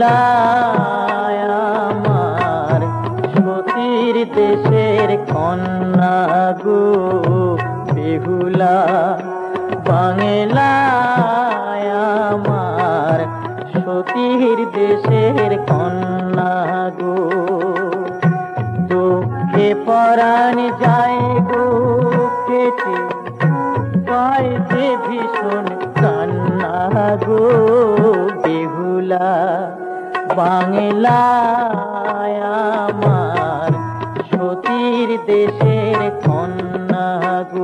বাংলায় আমার সতীর দেশের কন্যা গো বেহুলা, বাংলায় আমার সতীর দেশের কন্যা গো। দুঃখে পরাণ যায় গো কেটে, পায় যে ভীষণ কান্না গো বেহুলা, বাংলায় আমার সতীর দেশের কন্যা গো।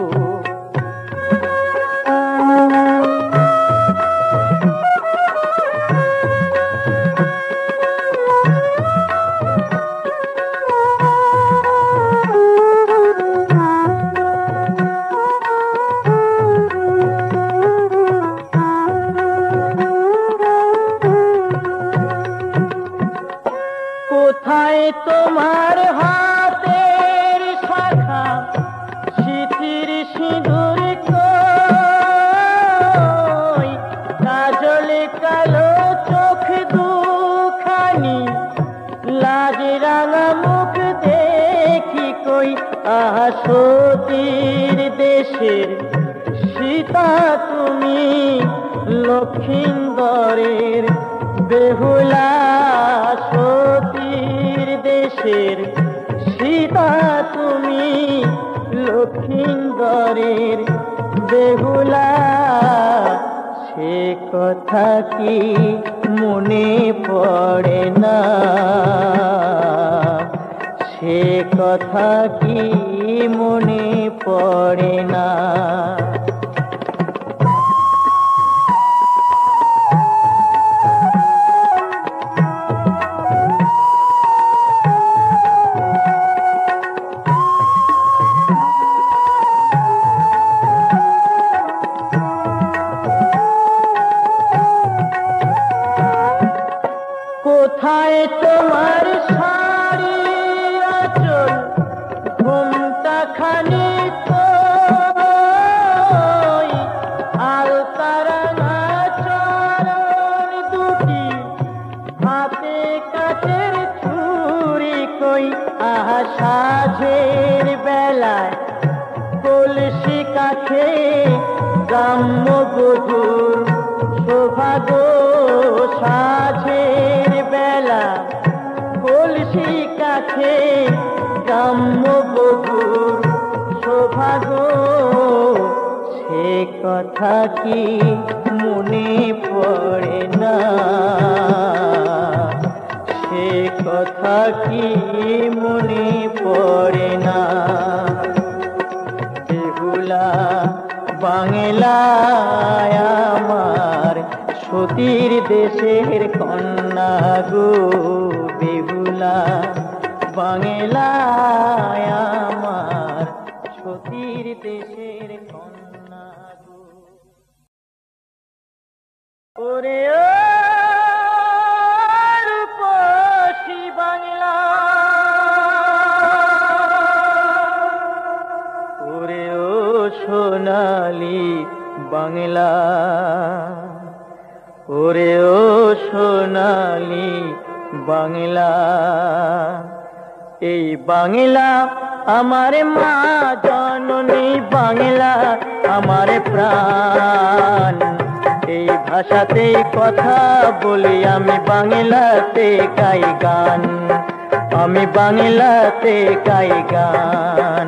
কোথায় তোমার হাতের শাখা, সিঁথির সিঁদুর কই, কাজলে কালো চোখ দুখানি, লাজ রাঙা মুখ দেখি কই। আহা সতীর দেশের সীতা তুমি, লক্ষিন্দরের বেহুলা, সতীর দেশের সীতা তুমি, লক্ষিন্দরের বেহুলা। সে কথা কি মনে পড়ে না, সে কথা কি মনে পড়ে না। কোথায় তোমার শাড়ি আঁচল, ঘুমটা খানি কই, আলতারাঙা চরণ দুটি, হাতে কাঠের ছুরি কই। আহা সাঁঝের বেলায় কলসি কাঠে, গ্রাম্য বধূর শোভা গো। সাঁঝের বেলা কলসি কাঠে, গ্রাম্য বধূর শোভা গো। সে কথা কি মনে পড়ে না, সে কথা কি মনে পড়ে না। বেহুলা, বাংলায় আমার সতীর দেশের কন্যা গো বেহুলা, বাংলায় আমার সতীর দেশের কন্যা গো। ওরে ও রূপসী বাংলা, ওরে ও সোনালী বাংলা, ওরে ও সোনালী বাংলা। এই বাংলা আমার মা জননী, বাংলা আমার প্রাণ। এই ভাষাতেই কথা বলি আমি, বাংলাতে গাই গান, আমি বাংলাতে গাই গান।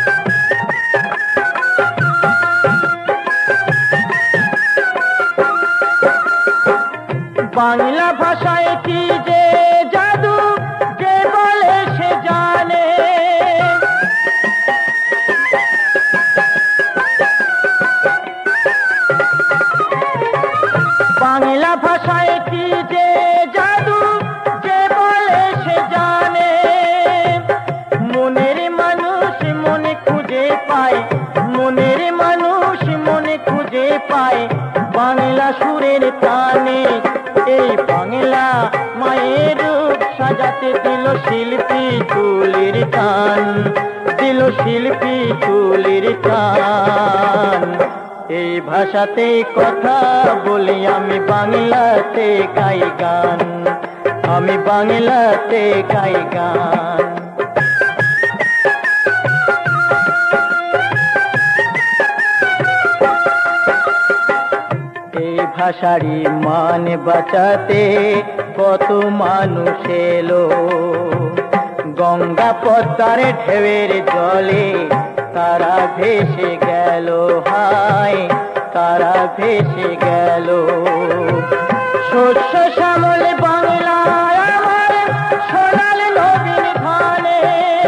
বাংলা ভাষায় কি যে জাদু, যে বলে সে জানে। বাংলা ভাষায় কি যে জাদু, যে বলে সে জানে। মনের মানুষ মনে খুঁজে পায়, মনের মানুষ মনে খুঁজে পায় বাংলা সুরের টানে। এই বাংলা মায়ের রূপ সাজাতে দিল শিল্পী তুলির টান, দিল শিল্পী তুলির টান। এই ভাষাতে কথা বলি, আমি বাংলাতে গাই গান, আমি বাংলাতে গাই গান। এই ভাষারই মান বাঁচাতে কত মানুষ এলো, গঙ্গা পদ্মার ঢেউয়ের জলে তারা ভেসে গেল, হায় তারা ভেসে গেল। শস্য শ্যামল বাংলায় আমার সোনাল নবীন ধানে,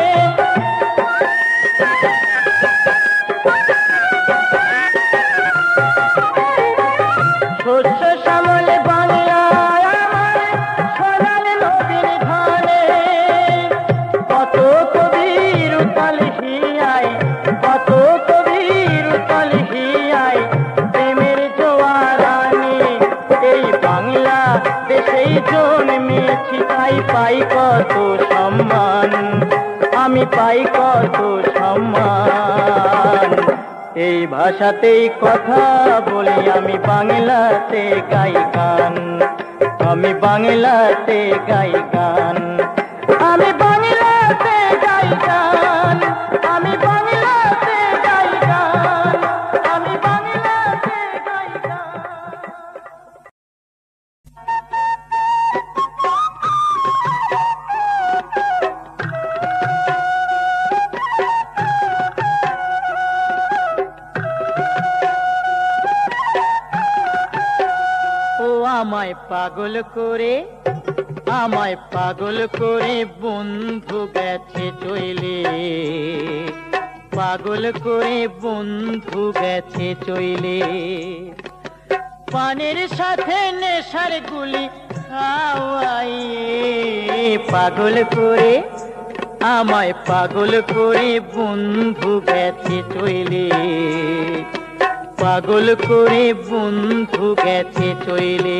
শস্য শ্যামল বাংলায় আমার সোনাল নবীন ধানে। কত কবির উতাল হিয়ায়, কত কবির উতাল হিয়ায় প্রেমের জোয়ার আনে। এই বাংলা দেশেই জন্মেছি, তাই পাই কত সম্মান, আমি পাই কত সম্মান। এই ভাষাতেই কথা বলি, আমি বাংলাতে গাই গান, আমি বাংলাতে গাই গান, আমি বাংলাতে গাই গান, আমি বাংলাতে গাই গান, আমি বাংলাতে গাই গান। ও আমায় পাগল করে, আমায় পাগল করে বন্ধু গেছে চইলে, পাগল করে বন্ধু গেছে চইলে। পানের সাথে নেশার গুলি খাওয়াইয়ে, পাগল করে আমায় পাগল করে বন্ধু গেছে চইলে, পাগল করে বন্ধু গেছে চইলে।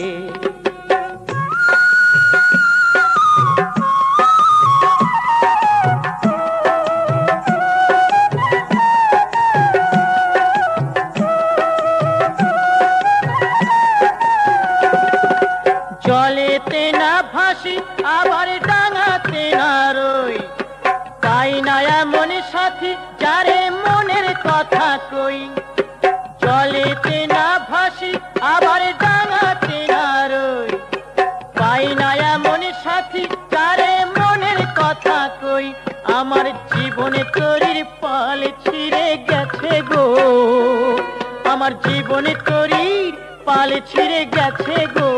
জলেতে না ভাসি আবার ডাঙাতে না রই, পাই না এমন সাথী যারে মনের কথা কই। জলেতে না ভাসি আবার ডাঙাতে না রই, পাই না এমন সাথী যারে মনের কথা কই। আমার জীবনে তরির পাল ছিঁড়ে গেছে গো, আমার জীবনে তরির পাল ছিঁড়ে গেছে গো।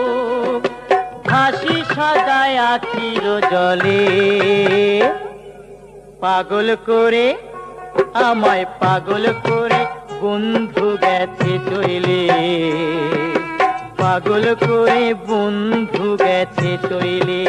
হাসি সাদায় আখির জলে, পাগল করে আমায় পাগল করে বন্ধু গেছে চইলে, পাগল করে বন্ধু গেছে চইলে।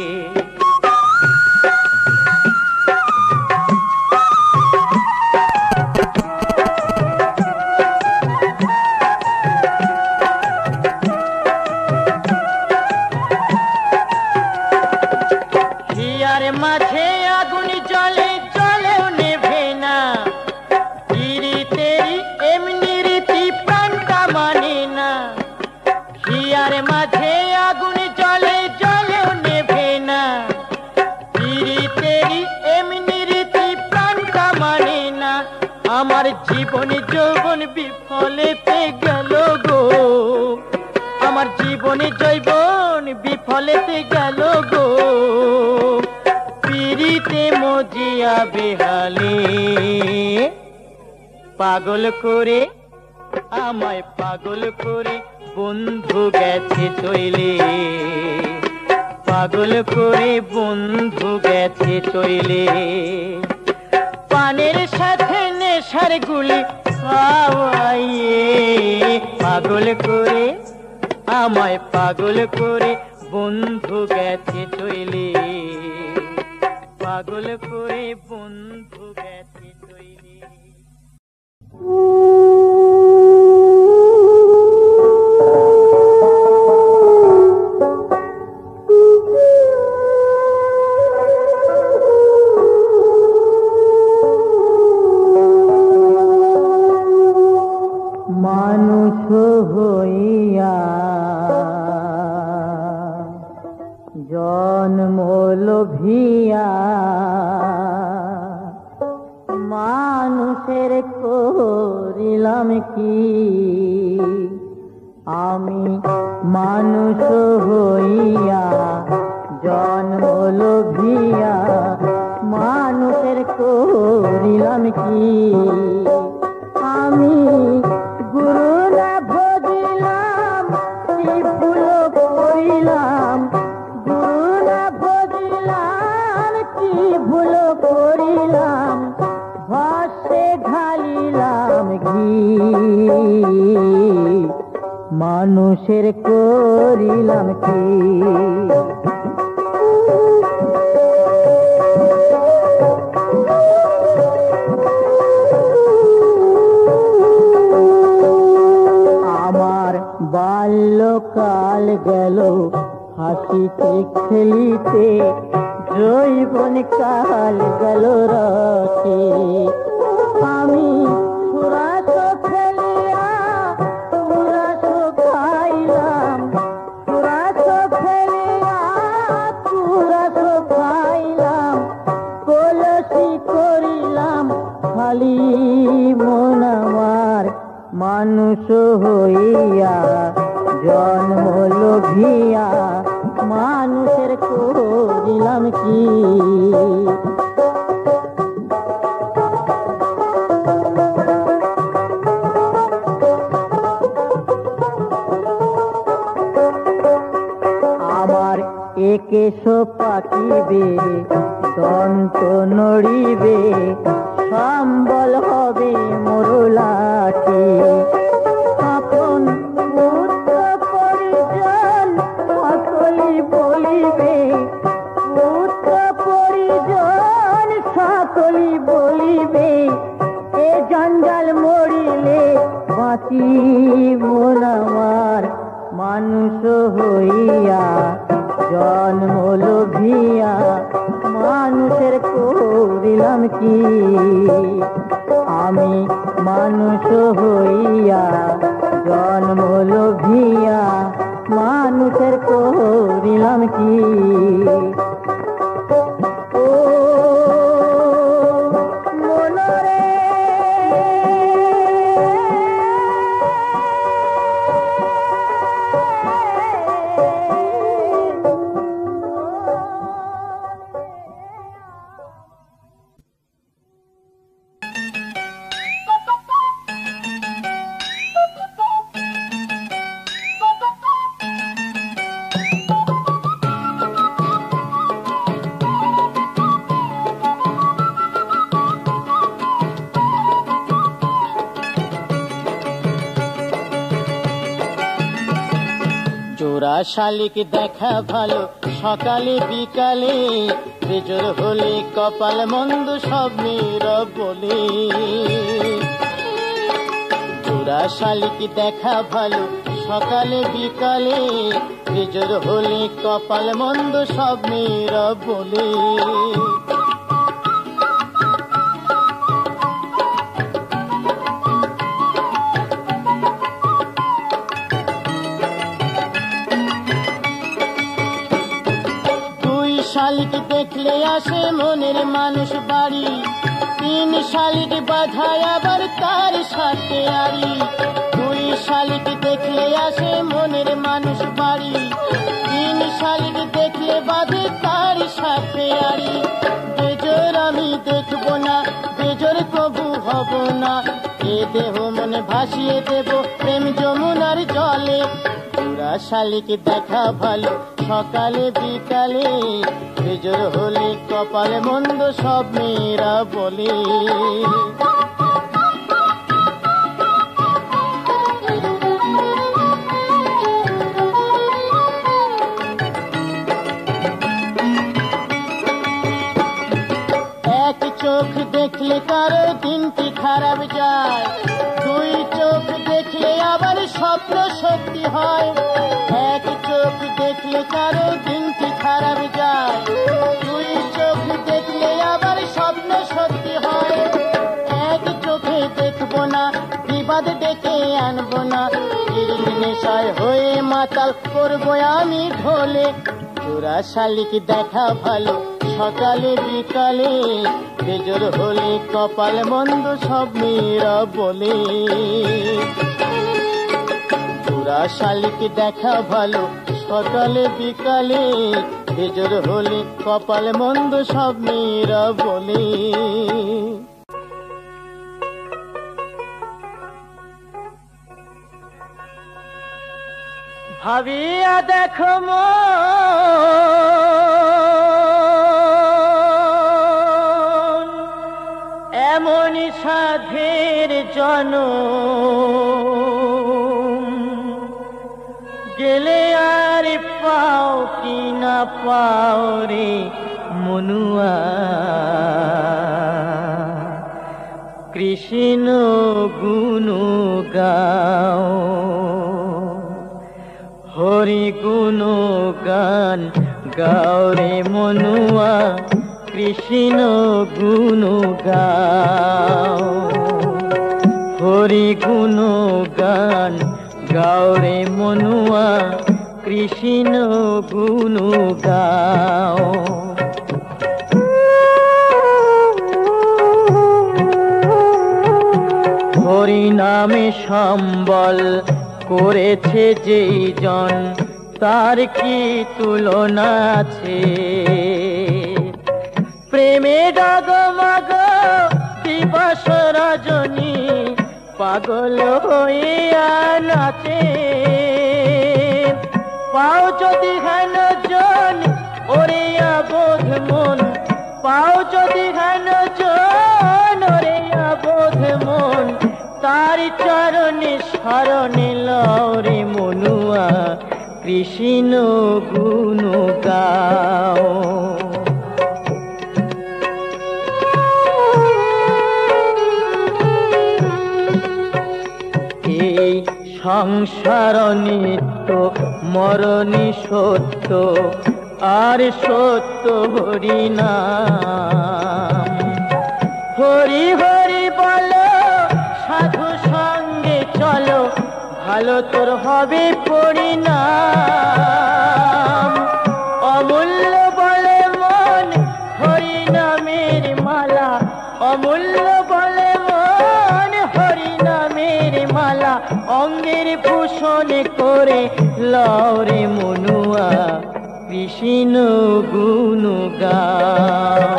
হিয়ার মাঝে আগুন জ্বলে জ্বলেও নেভে না, রীতেরি এমনি রীতি প্রাণটা মানে না। হিয়ার মাঝে আগুন জ্বলে জ্বলেও নেভে না, রীতেরি এমনি রীতি প্রাণটা মানে না। আমার জীবন যৌবন বিফলেতে গেল গো, আমার জীবনে যৌবন বিফলেতে গেল গো। পিরিতে মজিয়া বেহালে, পাগল করে আমায় পাগল করে বন্ধু গেছে চইলে, পাগল করে বন্ধু গেছে চইলে। পানের সাথে নেশার গুলি খাওয়াইয়ে, পাগল করে আমায় পাগল করে বন্ধু গেছে চইলে, পাগল করে বন্ধু গেছে চইলে। মানুষের করিলাম কি, আমি মানুষ হইয়া জন্ম লোভিয়া মানুষের করিলাম কি। আমি গুরু না ভজিলাম কি ভুল করিলাম, গুরু না ভজিলাম কি ভুল করিলাম, ভাসে ঢালিলাম ঘি, মানুষের করিলাম কি। আমার বাল্যকাল গেল হাসিতে খেলিতে, যৌবন কাল গেল রসে। আমি সুরাস ফেলিয়া সুরাস খাইলাম, সুরাস ফেলিয়া সুরাস খাইলাম, কলসি করিলাম খালি মন আমার, মানুষ হইয়া জন্ম লোভিয়া মানুষের করিলাম কি। আমার একেশ পাকিবে দন্ত নড়িবে, সম্বল হবে মরুলাটি। আপন পুত্র পরিজন সকলি বলিবে, পুত্র পরিজন সকলি বলিবে, এ জঞ্জাল মরিলে বাঁচিব না আমার, মানুষ হইয়া জন্ম লোভিয়া মানুষের করিলাম কি। আমি মানুষ হইয়া জন্ম লোভিয়া মানুষের করিলাম কি। ও মনরে জোড়া শালিক দেখা ভালো সকালে বিকালে, বেজোর হলে কপাল মন্দ সব মেয়েরা বলে। জোড়া শালিক দেখা ভালো সকালে বিকালে, বেজোর হলে কপাল মন্দ সব মেয়েরা বলে। শালিক দেখলে আসে মনের মানুষ বাড়ি, তিন শালিক বাধায় আবার তার সাথে আড়ি। দুই শালিক দেখলে আসে মনের মানুষ বাড়ি, তিন শালিক দেখলে বাঁধে তার সাথে আড়ি। বেজোর আমি দেখব না, বেজোর কবু হব না, এ দেহ মনে ভাসিয়ে দেব প্রেম যমুনার জলে। জোড়া শালিক দেখা ভালো সকালে বিকালে, বেজোর হলে কপালে মন্দ সব মেয়েরা বলে। এক চোখ দেখলে কারো দিনটি খারাপ যায়, দুই চোখ দেখলে আবার স্বপ্ন সত্যি হয়। এক চোখ দেখলে কারো দিনটি খারাপ যায়, দুই চোখ দেখলে আবার স্বপ্ন সত্যি হয়। এক চোখে দেখবো না, বিবাদ ডেকে আনবো না, নেশায় হয়ে মাতাল করবো আমি ঢোলে। জোড়া শালিক দেখা ভালো সকালে বিকালে বেজোর হলে কপাল মন্দ সব মেয়েরা বলে বুড়া শালিক দেখা ভালো সকালে বিকালে বেজোর হলে কপাল মন্দ সব মেয়েরা বলে ভাবিয়া দেখো মন এমনই সাধের জনম গেলে আর পাও কি না পাও রে মনুয়া কৃষ্ণ গুণ গাও হরি গুণ গান গাও রে মনুয়া কৃষ্ণ গুণ গাও হরি গুণ গান গাও রে মনুয়া কৃষ্ণ গুণ গাও হরি নামে সম্বল করেছে যেই জন তার কি তুলনা আছে প্রেমে ডগমগ দিবস রজনী পাগল হইয়া নাচে পাও যদি হেন জন ওরে আবোধ মন পাও যদি হেন জন ওরে আবোধ মন তার চরণে শরণে লও রে মনুয়া কৃষ্ণ গুণ গাও এই সংসার নিত্য মরণী সত্য আর সত্য হরি নাম হরি হরি বলো সাধু সঙ্গে চলো ভালো তোর হবে পরিণাম অমূল্য বলে মন হরি নামের মালা অমূল্য বলে মন হরি নামের মালা অঙ্গের ভূষণ করে লও রে মনুয়া কৃষ্ণ গুণ গাও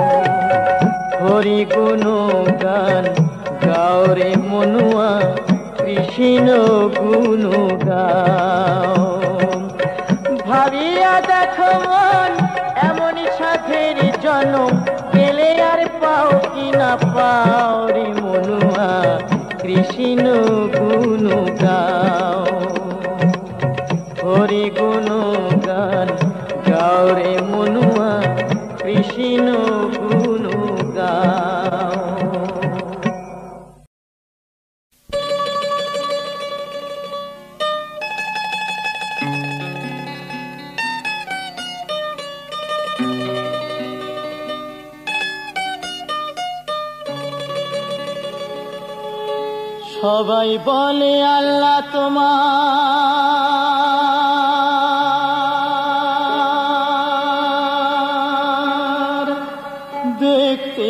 হরি গুণ গান গাও রে মনুয়া কৃষ্ণ গুণ গাও ভাবিয়া দেখো মন এমন সাধের জনম গেলে আর পাও কি না পাও রে মনুয়া কৃষ্ণ গুণ গাও হরি গুণ গান গাও রে মনুয়া কৃষ্ণ গুণ গাও সবাই বলে আল্লাহ তোমার দেখতে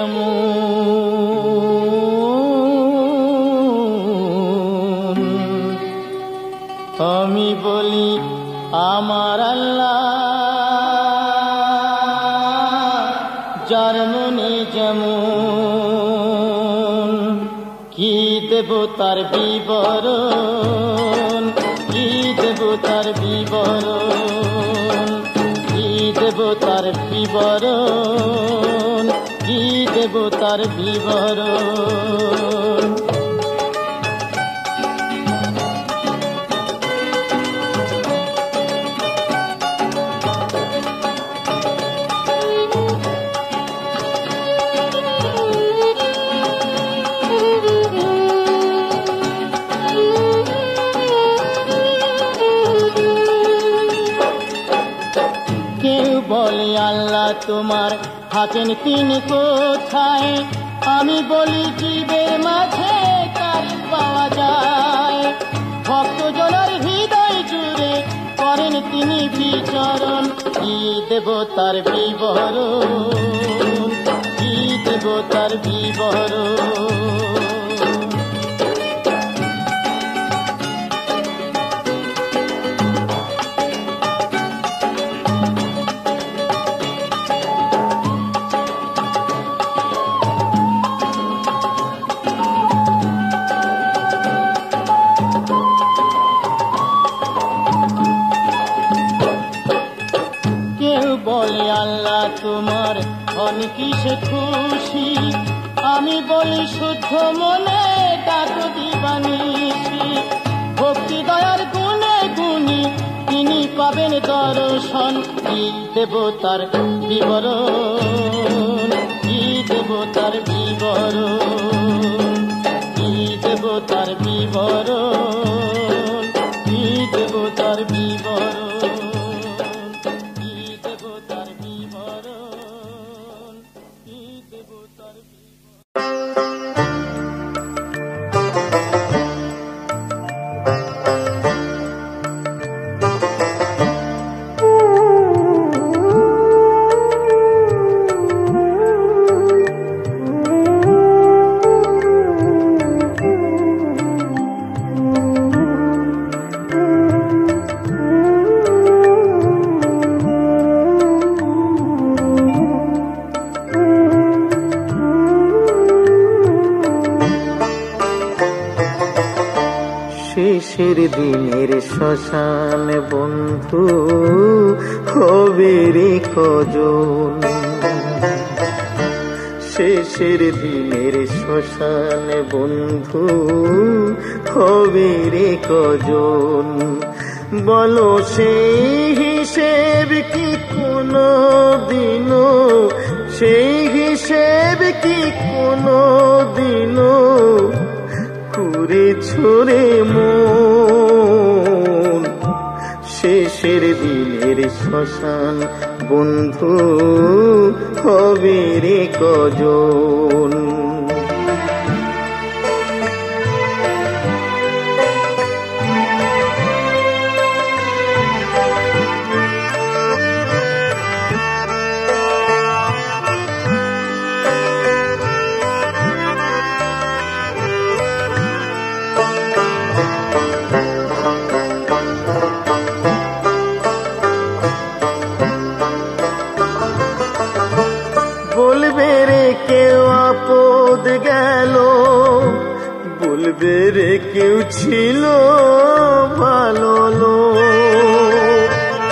কেমন আমি বলি আমার আল্লাহ যার মনে যেমন কি দেব তার বিবরণ কি দেব তার বিবরণ কি দেব তার বিবরণ কি দেব তার বিবরণ বলে আল্লাহ তোমার থাকেন তিনি কোথায় আমি বলি জীবের মাঝে কার পাওয়া যায় ভক্তজনের হৃদয় জুড়ে করেন তিনি তিনি বিচরণ, কি দেব তার বিবরণ, কি দেব তার বিবরণ। বলে আল্লাহ তোমার হন কিসে খুশি, আমি বলি শুদ্ধ মনে ডাকো দিবানিশি। ভক্তি দয়ার গুণে গুণী তিনি পাবেন দর্শন, কি দেব তার বিবরণ, কি দেব তার বিবরণ, কি দেব তার বিবরণ, কি দেব তার বিবরণ। শেষের দিনের শ্মশান বন্ধু হবে রে কজন, শেষের দিনের শ্মশান বন্ধু হবে রে কজন। বলো সেই হিসেব কি কোনো দিনও, সেই হিসেব কি কোনো দিনও করে ছোড়ে মন। শেষের দিনের শ্মশান বন্ধু হবে রে কজন। বলবে রে কেউ আপদ গেল, বলবে রে কেউ ছিল ভালো লোক।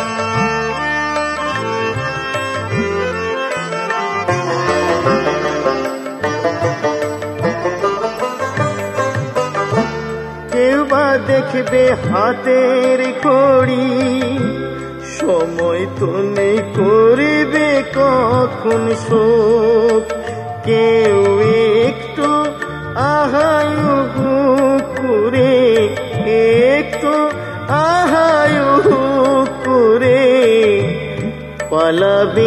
কেউ বা দেখবে হাতের ঘড়ি, সময় তো নেই করিবে কখন শোক। কেউ একটু আহায়ু করে, একটু আহায়ু করে পালাবে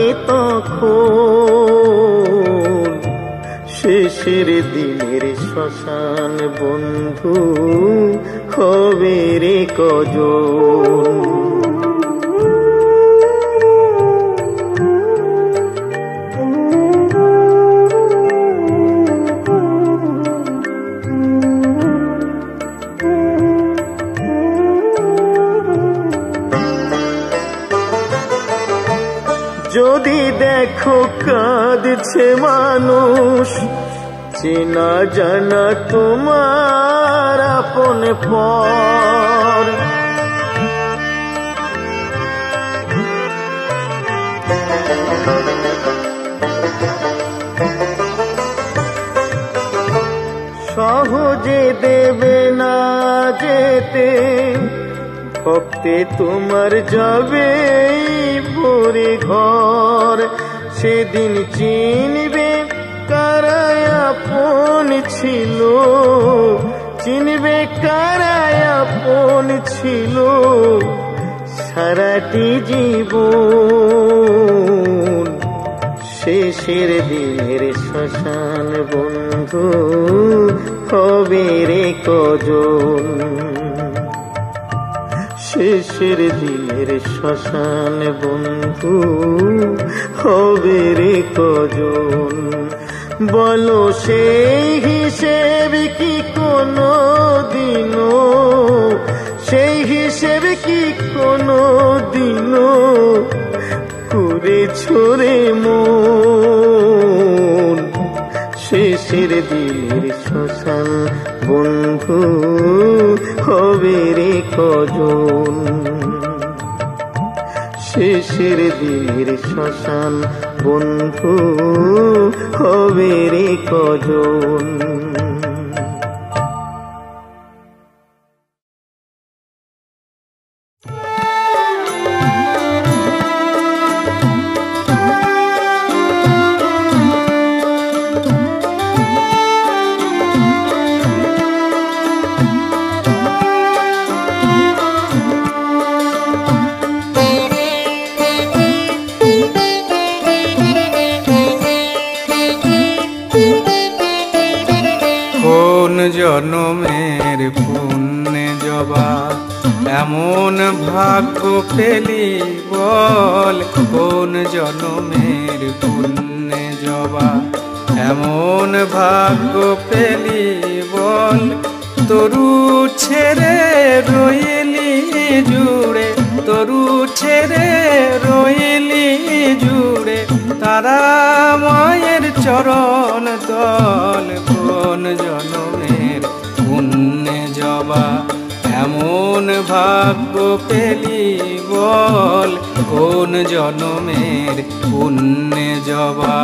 তখন। শেষের দিনের শ্মশান বন্ধু হবে রে কজন। যদি দেখো কাঁদছে মানুষ, চেনা জানা তোমার আপন পর। সহজে দেবে না যেতে, ভক্তে তোমার যাবে ভরে ঘর। সেদিন চিনবে কারায় আপন ছিল, চিনবে কারায় আপন ছিল সারাটি জীবন। শেষের দিনের শ্মশান বন্ধু হবে রে কজন। শেষের দিনের শ্মশান বন্ধু হবে রে কজন, বলো সেই হিসেব কি কোনো দিনও, সেই হিসেব কি কোনো দিনও করেছো রে মন। শেষের দিনের শ্মশান বন্ধু হবে রে কজন, শেষের দিনের শ্মশান বন্ধু হবে রে কজন। জনমের পুণ্যে জবা এমন ভাগ্য পেলি বল, কোন জনমের পুণ্যে জবা এমন ভাগ্য পেলি বল, তরু ছেড়ে রইলি জুড়ে, তরু ছেড়ে রইলি জুড়ে তারা মায়ের চরণ তল, কোন জনমের পুণ্যে জবা এমন ভাগ্য পেলি বল, কোন জনমের পুণ্যে জবা।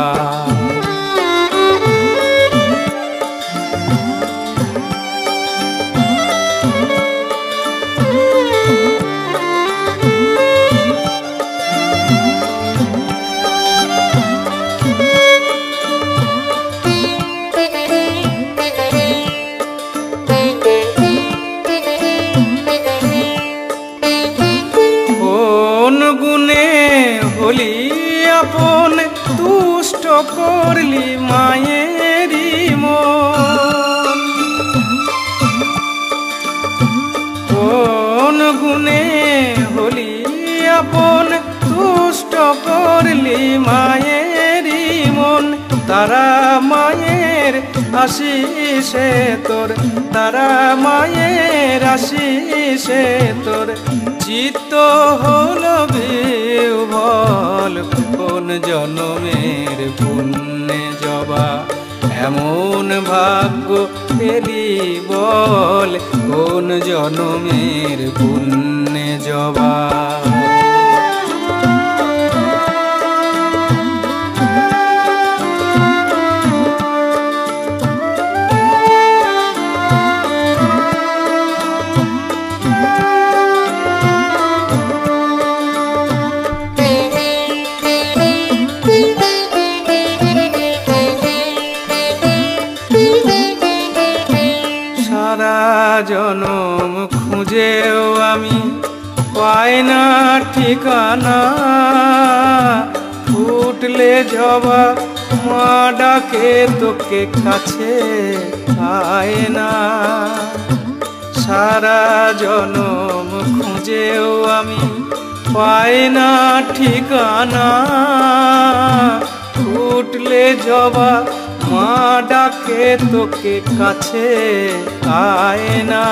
আপন তুষ্ট করলি মায়েরি মন, কোন গুণে হলি আপন তুষ্ট করলি মায়েরি মন, তারা মায়ের আশিসে তোর, তারা মায়ের আশিসে তোর চিত্ত হলো বিহ্বল, কোন জনমের পুণ্যে জবা এমন ভাগ্য পেলি বল, কোন জনমের পুণ্যে জবা। জনম খুঁজেও আমি পাই না ঠিকানা, ফুটলে জবা মা ডাকে তোকে কাছে পায় না, সারা জনম খুঁজেও আমি পাই না ঠিকানা, ফুটলে জবা মা ডাকে তোকে কাছে আয় না,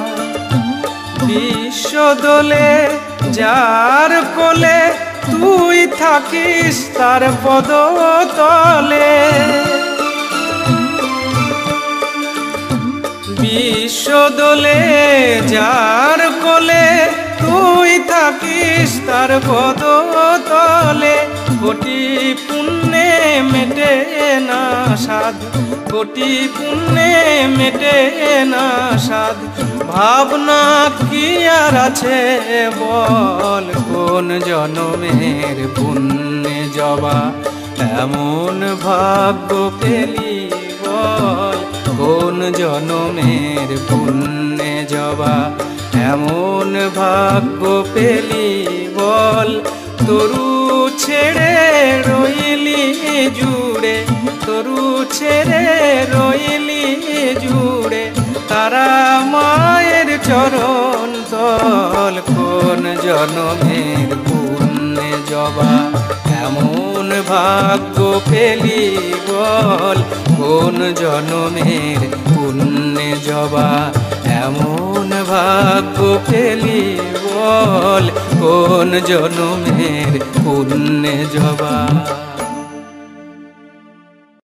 বিশ্ব দোলে যার কোলে তুই থাকিস তার পদতলে, বিশ্ব দোলে যার কোলে তুই থাকিস তার পদতলে, কোটি পুণ্যে মেটে না সাধ, কোটি পুণ্যে মেটে না সাধ, ভাবনা কি আর আছে বল, কোন জনমের পুণ্যে জবা এমন ভাগ্য পেলি বল, কোন জনমের পুণ্যে জবা এমন ভাগ্য পেলি বল, তরু ছেড়ে রইলি জুড়ে, তরু ছেড়ে রইলি জুড়ে তারা মায়ের চরণ ফসল, কোন জনমের পুণ্যে জবা এমন ভাগ্য পেলি বল, কোন জনমের পুণ্যে জবা এমন ভাগ্য পেলি বল, কোন জনমের পুণ্যে জবা।